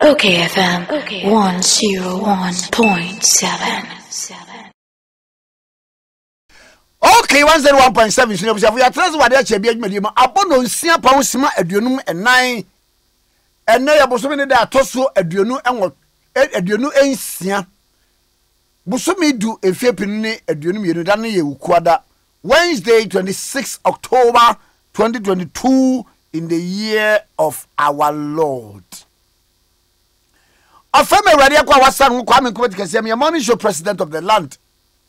okayfm 101.7. Okay, 101.7. So we are transfer what they be adwuma abono nsia pa wosima aduonum enan enne ya bosome ne da atoso aduonu ensia bosome du efiepin ne aduonum yenu da ne ye wukuada Wednesday 26 October 2022 in the year of our Lord. Afeme radio kwa wasan Kwame Nkrumah Tikese me morning show president of the land.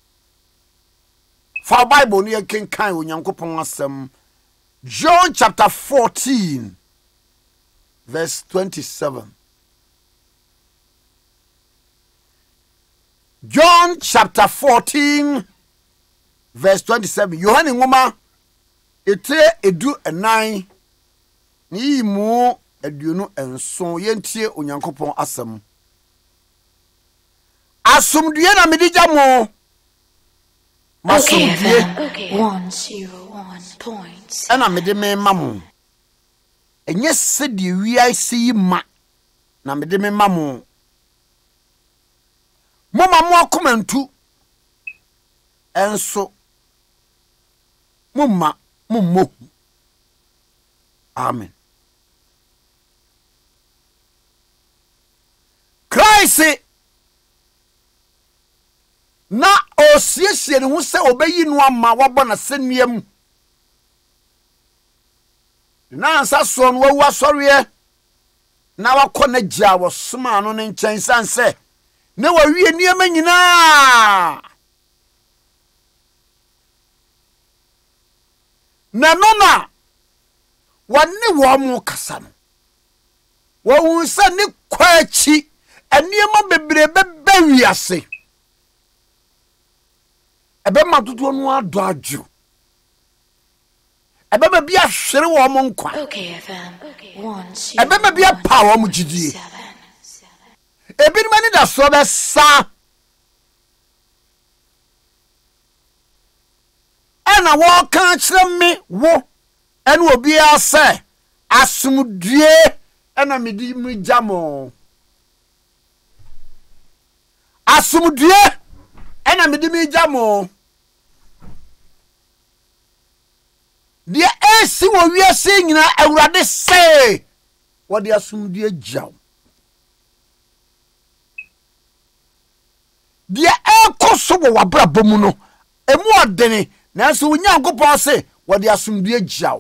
For Bible ni ken kan onyankopon asem John chapter 14 verse 27. John chapter 14 verse 27. Yohane ngoma etre edu enan ni mu aduonu enso yentie onyankopon asem. Asumdue na medija mo okayfm 101.7. Ana mede me mamu enye sedi wiase ma na mede me mamu mama mo akomantu enso mumma mummo. Amen. Christ na osiesie ne ho se obayi no ama wabɔ na seniam na ansa so no wawu asɔre na wakɔ na gya wo soma no ne nkyɛn sanse na wawie niam nyinaa na no na wanne wo mo kasa no wo nsa ne kwachi aniema bebrebe bawiase ebe matutu no ado adwo ebe ma bia hwere wo mo nkwa okayfm ebe ma bia pa wo mo gidie ebi ni mani da so be sa ana wo kan kire me wo ene obi ase asumdue ana medi mu jamo asumdue ana medi mu jamo dia esi wo wiase nyina awurade se wo dia sumdue jaw dia ekoso wo wabrabɔ mu no emu odene nanso wonya nkopɔ se wo dia sumdue jaw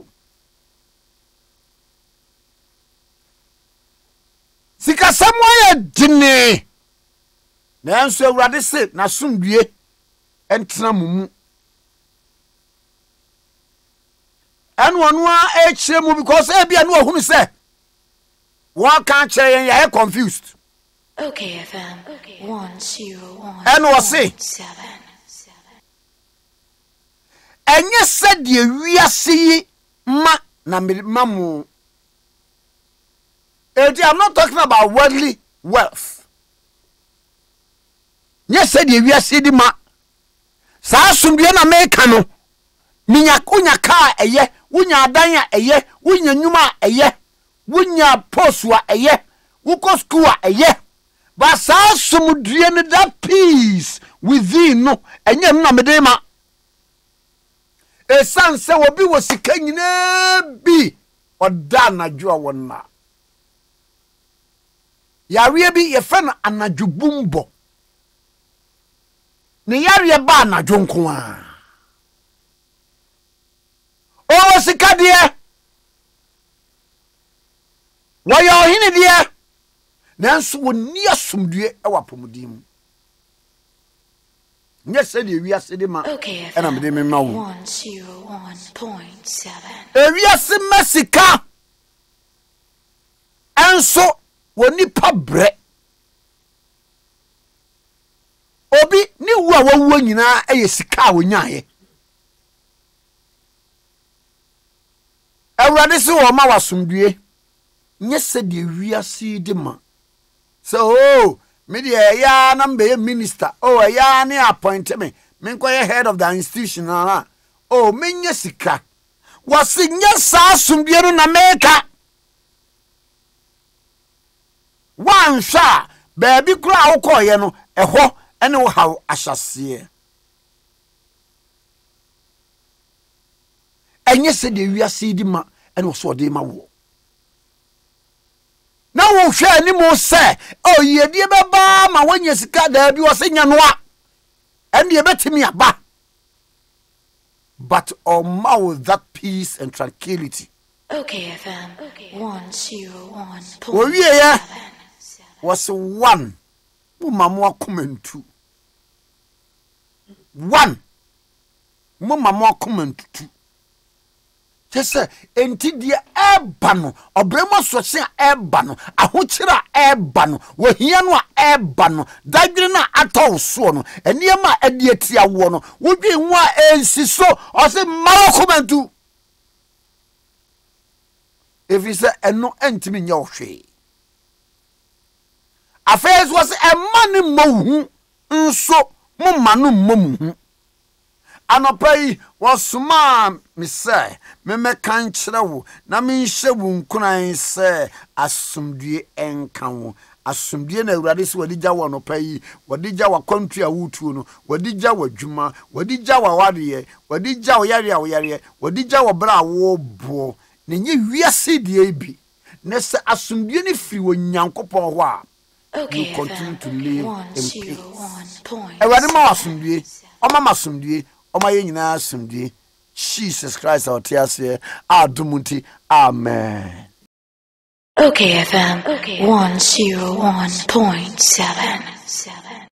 sika samoya dine nanso awurade se na sumdue entena mumu anu onu a echire mu because e bia no ohunu se won kan kire yen ya confused okayfm 101.7. anu o se enye se de wiase yi ma na mamu. I'm not talking about worldly wealth. Yes, said we are seeing ma. Sa sumdue na meka no. Minya kunya car eye, wunya adanya eye, wunya nyuma eye, wunya poswa eye, wuko school eye. But sa sumdue na that peace within no enye na medema. E san se obi wo sika nyina bi oda na dwo wonna. Yare bi ye fe na anadwubumbo ne yare ba anadwo nko a o sika de wo yo hini de nanso woni asomdue e wapomdim nye se de wiase de ma na me de me ma wo 101.7. wiase masika enso woni pabre obi ni wu a wawu nyina eye sika wonyaye awurade se wo ma wasomdue nye se de wiase de ma so me de ya na mbe minister ya ni appoint me nkoye head of the institution na menye sika wasi nye sa asomdue no na meka one sha baby kura ukoye no eho ene wo haw ahyase enye se de wiase di ma ene wo so de ma wo na wo hwe ani mo se oyedie beba ma wanya sika da bi wo se nya no a ene ye betimi aba but with that peace and tranquility. OKFM 101.7 was one mama comment 1 mama comment 2 just say enti dia eba no obrema so se eba no ahokyira eba no wohia no eba no dadwere na atɔ so no eniema ade atia wo no wodwi nwa ensi so o se mama comment 2 if you say eno entimi nya ohwe affairs was a man mohu nso mo manu momu anopai was ma me say me kan kyerɛ wo na me nhye wo nkunan sɛ asomdue enka wo asomdue na awurade se wadi gya wo anopai wadi gya wa country a wutuo no wadi gya wa dwuma wadi gya wa wade wadi gya wo yare wadi gya wo bra wo bo ne nye wiase die bi ne se asomdue ne firi wo nyankopɔn ho a you continue to live in peace. Everybody ma asumdue, oma masumdue, oma ye nyina asumdue. Jesus Christ our tears here. Adumunti. Amen. OKFM 101.7